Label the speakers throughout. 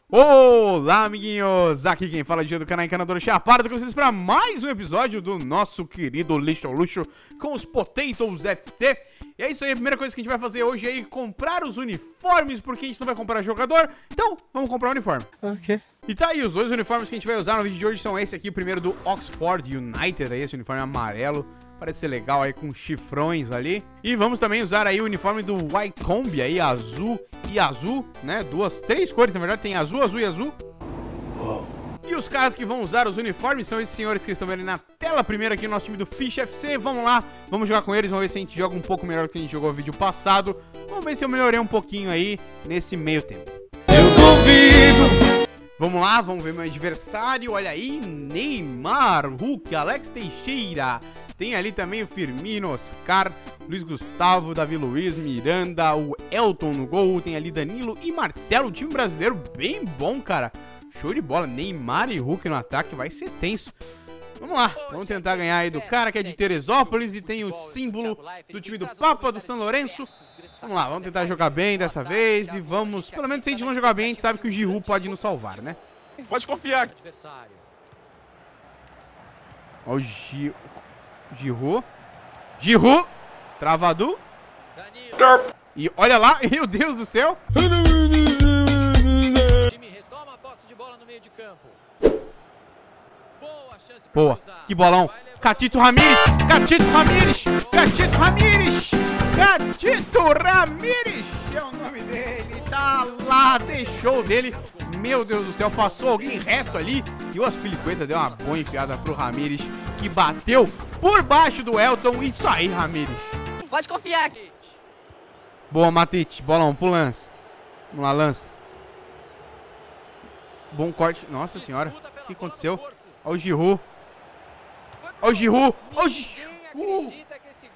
Speaker 1: Olá, amiguinhos! Aqui quem fala é Dia do canal Encanador Chaparro, com vocês para mais um episódio do nosso querido Lixo ao Luxo com os Potatoes FC. E é isso aí, a primeira coisa que a gente vai fazer hoje é comprar os uniformes, porque a gente não vai comprar jogador, então vamos comprar o uniforme.
Speaker 2: Ok.
Speaker 1: E tá aí, os dois uniformes que a gente vai usar no vídeo de hoje são esse aqui, o primeiro do Oxford United, aí, esse uniforme amarelo. Parece ser legal aí com chifrões ali. E vamos também usar aí o uniforme do Wycombe aí, azul e azul, né? Três cores, na verdade, tem azul, azul e azul. E os caras que vão usar os uniformes são esses senhores que estão vendo na tela. Primeiro aqui o nosso time do Fish FC. Vamos lá, vamos jogar com eles, vamos ver se a gente joga um pouco melhor do que a gente jogou no vídeo passado. Vamos ver se eu melhorei um pouquinho aí nesse meio tempo.
Speaker 2: Eu duvido.
Speaker 1: Vamos lá, vamos ver meu adversário. Olha aí, Neymar, Hulk, Alex Teixeira. Tem ali também o Firmino, Oscar, Luiz Gustavo, Davi Luiz, Miranda, o Elton no gol. Tem ali Danilo e Marcelo, o time brasileiro bem bom, cara. Show de bola, Neymar e Hulk no ataque, vai ser tenso. Vamos lá, vamos tentar ganhar aí do cara que é de Teresópolis e tem o símbolo do time do Papa do São Lourenço. Vamos lá, vamos tentar jogar bem dessa vez e vamos... Pelo menos se a gente não jogar bem, a gente sabe que o Giroud pode nos salvar, né?
Speaker 3: Pode confiar.
Speaker 1: Ó o Giroud, travado. E olha lá, meu Deus do céu. Boa, que bolão. Catito Ramírez, Catito Ramírez, Catito Ramírez, Catito Ramírez é o nome dele, tá lá, deixou dele. Meu Deus do céu, passou alguém reto ali e o Aspilicueta deu uma boa enfiada pro Ramírez, que bateu por baixo do Elton. Isso aí, Ramírez.
Speaker 2: Pode confiar.
Speaker 1: Boa, Matite, bolão pro Lance. Vamos lá, Lance. Bom corte. Nossa senhora, o que aconteceu? Olha o Giroud. Olha o Giroud. Olha o Giroud.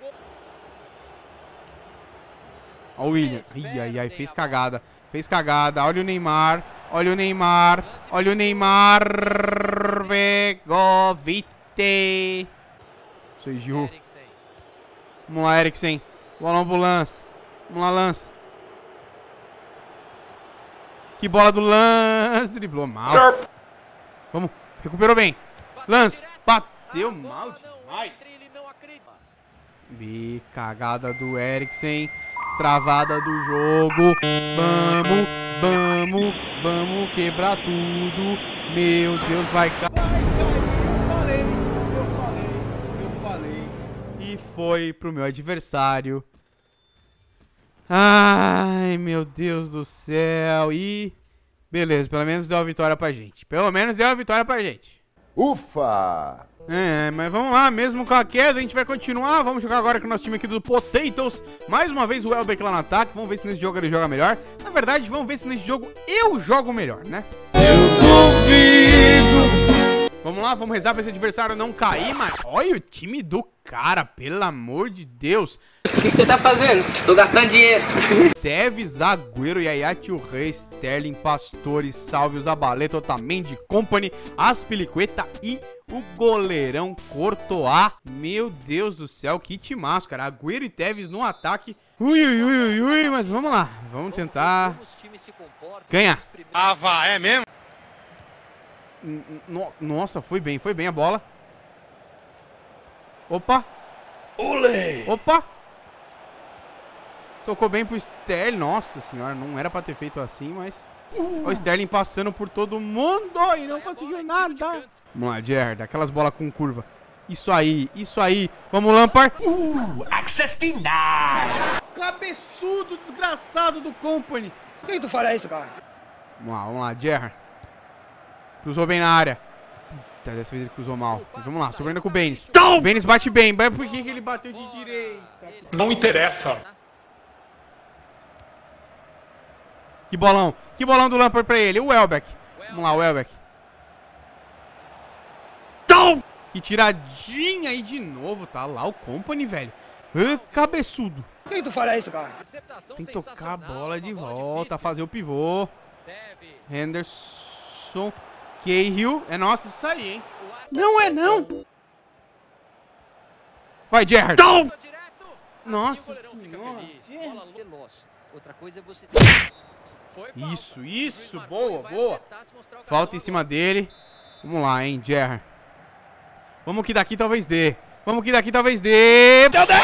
Speaker 1: Olha o William. Ai, ai, ai, fez cagada. Fez cagada. Olha o Neymar. Olha o Neymar. Olha o Neymar. Begovite. Isso aí, Giroud. Vamos lá, Eriksen. Bolão pro Lance. Vamos lá, Lance. Que bola do Lance. Driblou mal. Vamos. Recuperou bem. Lance. Bateu mal demais. Cagada do Eriksen. Travada do jogo. Vamos. Vamos. Vamos quebrar tudo. Meu Deus, vai cair. Eu falei. E foi pro meu adversário. Ai, meu Deus do céu. E... beleza, pelo menos deu a vitória pra gente. Pelo menos deu a vitória pra gente.
Speaker 3: Ufa!
Speaker 1: É, mas vamos lá, mesmo com a queda, a gente vai continuar. Vamos jogar agora com o nosso time aqui do Potatoes. Mais uma vez o Welbeck lá no ataque. Vamos ver se nesse jogo ele joga melhor. Na verdade, vamos ver se nesse jogo eu jogo melhor, né?
Speaker 2: Eu duvido.
Speaker 1: Vamos lá, vamos rezar pra esse adversário não cair, mas... olha o time do cara, pelo amor de Deus.
Speaker 2: O que você tá fazendo? Tô gastando dinheiro.
Speaker 1: Tevez, Agüero, Yaya, Tio Rei, Sterling, Pastores, Salve, Zabaleta, Otamendi, Company, Aspilicueta e o goleirão Courtois. Meu Deus do céu, que timaço, cara. Agüero e Tevez no ataque. Ui, ui, ui, ui, mas vamos lá. Vamos tentar ganhar.
Speaker 3: Ah, vá, é mesmo?
Speaker 1: Nossa, foi bem a bola. Opa.
Speaker 2: Olê.
Speaker 1: Opa. Tocou bem pro Sterling. Nossa senhora, não era pra ter feito assim, mas... o Sterling passando por todo mundo e não conseguiu nada. Vamos lá, Gerrard, aquelas bolas com curva. Isso aí, isso aí. Vamos, Lampard.
Speaker 3: Access denied!
Speaker 1: Cabeçudo, desgraçado do Company.
Speaker 2: Por que tu fala isso, cara?
Speaker 1: Vamos lá, Gerrard. Cruzou bem na área. Puta, dessa vez ele cruzou mal. Mas vamos lá, sobrando com o Benes. O Benes bate bem, mas por que ele bateu de direita?
Speaker 3: Não interessa.
Speaker 1: Que bolão do Lampard pra ele. O Welbeck. Vamos lá, o Welbeck. Que tiradinha aí de novo. Tá lá o Company, velho. Cabeçudo.
Speaker 2: Por que tu fala isso, cara?
Speaker 1: Tem que tocar a bola de volta, fazer o pivô. Henderson. Cahill. É nossa isso aí, hein? Não é não. Vai, Gerrard. Nossa senhora.
Speaker 4: Outra coisa é você...
Speaker 1: Isso, boa, boa. Falta em cima dele. Vamos lá, hein, Gerrard. Vamos que daqui talvez dê. Vamos que daqui talvez dê.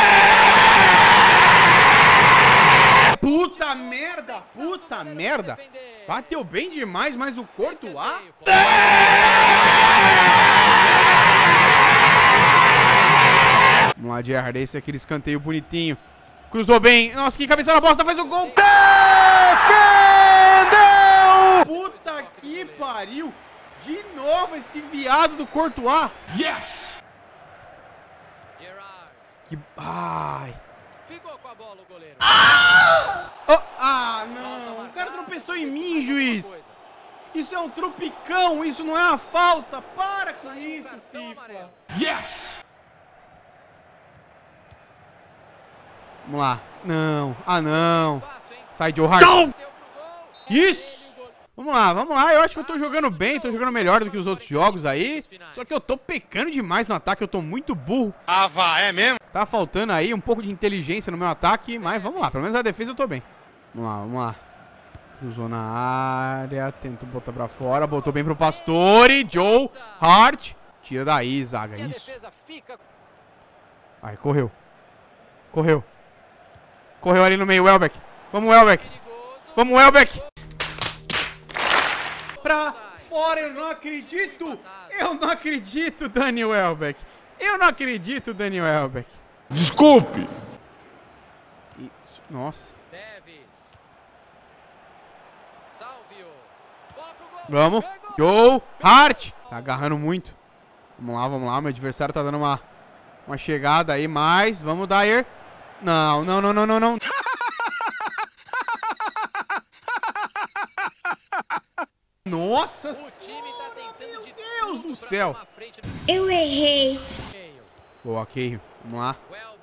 Speaker 1: Puta merda, puta merda. Bateu bem demais, mas o Courtois... Vamos lá, Gerrard, esse é aquele escanteio bonitinho. Cruzou bem. Nossa, que cabeça na bosta, faz o gol. Defendeu! Puta que pariu. De novo esse viado do Courtois.
Speaker 3: Yes!
Speaker 1: Que... Ai.
Speaker 4: Ficou com a bola o goleiro.
Speaker 1: Oh, não. O cara tropeçou em mim, juiz. Isso é um tropicão. Isso não é uma falta. Para com isso, FIFA.
Speaker 3: Yes!
Speaker 1: Vamos lá. Não. Não. Sai, Joe Hart. Isso. Vamos lá. Eu acho que eu tô jogando bem, tô jogando melhor do que os outros jogos aí. Só que eu tô pecando demais no ataque, eu tô muito burro.
Speaker 3: É mesmo?
Speaker 1: Tá faltando aí um pouco de inteligência no meu ataque, mas vamos lá. Pelo menos a defesa eu tô bem. Vamos lá. Cruzou na área, tenta botar pra fora, botou bem pro Pastore. Joe Hart. Tira daí, zaga. Isso. Aí, correu. Correu ali no meio, Welbeck. Vamos, Welbeck. Pra fora, eu não acredito, Dani Welbeck.
Speaker 3: Desculpe.
Speaker 1: Isso, nossa. Vamos, Joe Hart. Tá agarrando muito. Vamos lá, meu adversário tá dando uma chegada aí, mas vamos, Dyer. Não. Nossa senhora, meu Deus do céu.
Speaker 5: Eu errei.
Speaker 1: Boa, Keio. Vamos lá.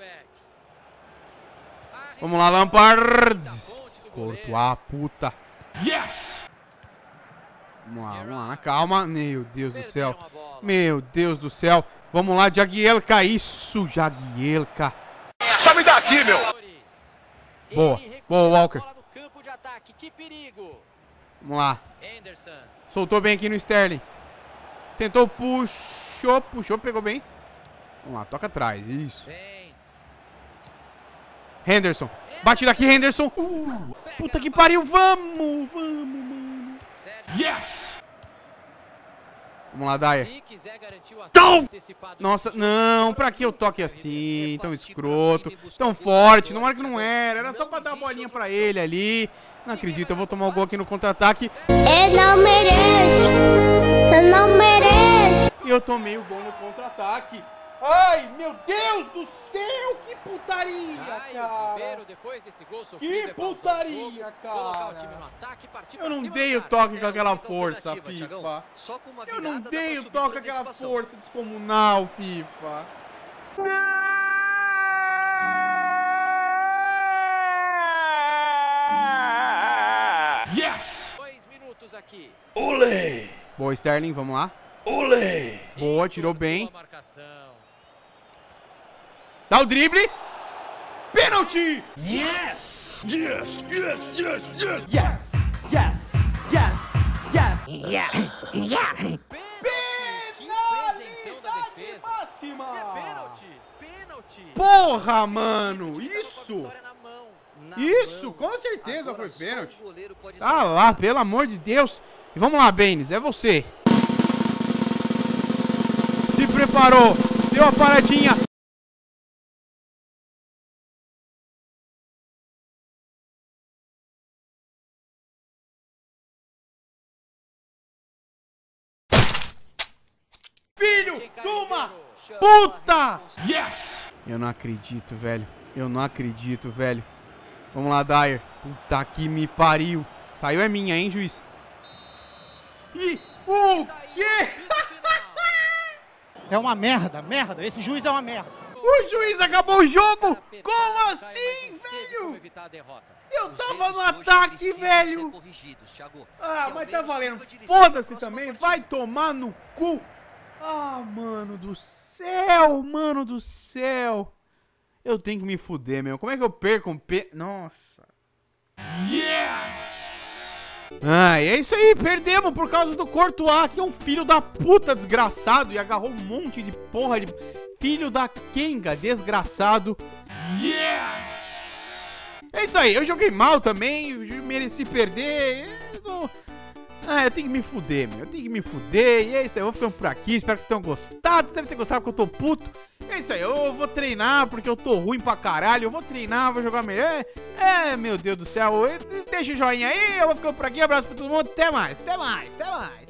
Speaker 1: Vamos lá, Lampard. Courtois, puta.
Speaker 3: Yes!
Speaker 1: Vamos lá, calma. Meu Deus do céu. Vamos lá, Jagielka. Isso, Jagielka.
Speaker 3: Sai daqui, meu!
Speaker 1: Boa, Walker. Vamos lá. Soltou bem aqui no Sterling. Tentou, puxou, pegou bem. Vamos lá, toca atrás, isso. Henderson. Bate daqui, Henderson. Puta que pariu, vamos, mano.
Speaker 3: Yes!
Speaker 1: Vamos lá, Dyer. Nossa, não, pra que eu toque assim, tão escroto, tão forte, não era que não era só pra dar a bolinha pra ele ali. Não acredito, eu vou tomar o gol aqui no contra-ataque.
Speaker 5: Eu não mereço.
Speaker 1: E eu tomei o gol no contra-ataque. Ai, meu Deus do céu, que putaria, cara. Que putaria, cara. Eu não dei o toque com aquela força, FIFA. Eu não dei o toque com aquela força descomunal, FIFA.
Speaker 3: Yes!
Speaker 4: 2 minutos aqui.
Speaker 2: Olé!
Speaker 1: Boa, Sterling, vamos lá.
Speaker 2: Olé!
Speaker 1: Boa, tirou bem. Dá o drible. Pênalti!
Speaker 3: Yes!
Speaker 1: Penalidade máxima! Porra, mano! Isso, com certeza foi pênalti. Tá lá, pelo amor de Deus. E vamos lá, Baines, é você. Se preparou, deu a paradinha. Filho de uma puta!
Speaker 3: Yes!
Speaker 1: Eu não acredito, velho. Vamos lá, Dyer. Puta que me pariu. Saiu é minha, hein, juiz? E o quê?
Speaker 6: É uma merda. Esse juiz é uma merda.
Speaker 1: O juiz acabou o jogo? Como assim, velho? Eu tava no ataque, velho. Ah, mas tá valendo. Foda-se também. Vai tomar no cu. Ah, mano do céu. Eu tenho que me fuder, meu. Como é que eu perco um Nossa.
Speaker 3: Yes!
Speaker 1: Ah, e é isso aí, perdemos por causa do Courtois, que é um filho da puta desgraçado e agarrou um monte de porra de filho da Kenga desgraçado.
Speaker 3: Yes!
Speaker 1: É isso aí, eu joguei mal também, eu mereci perder. Eu tenho que me fuder, meu. Eu tenho que me fuder. E é isso aí, eu vou ficando por aqui. Espero que vocês tenham gostado. Vocês devem ter gostado porque eu tô puto. É isso aí, eu vou treinar porque eu tô ruim pra caralho. Eu vou treinar, vou jogar melhor. Meu Deus do céu. Deixa o joinha aí, eu vou ficando por aqui. Abraço pra todo mundo. Até mais, até mais, até mais.